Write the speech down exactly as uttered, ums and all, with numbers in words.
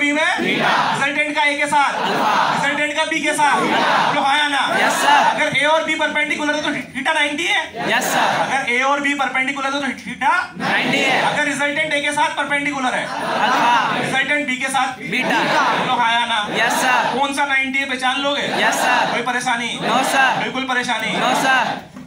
B में resultant का ए के साथ, रिजल्टेंट का बी के साथ, बोलो हाँ या ना? Yes sir. अगर ए और बी परपेंडिकुलर है तो थीटा नाइंटी है। Yes sir. अगर ए और बी परपेंडिकुलर है तो थीटा नाइंटी है। अगर रिजल्टेंट ए के साथ परपेंडिकुलर है, अल्फा, रिजल्टेंट बी के साथ बीटा, बोलो हाँ या ना? Yes sir. कौन सा नाइंटी है पहचान लोगे? Yes sir. कोई परेशानी? No sir. बिल्कुल परेशानी? No sir.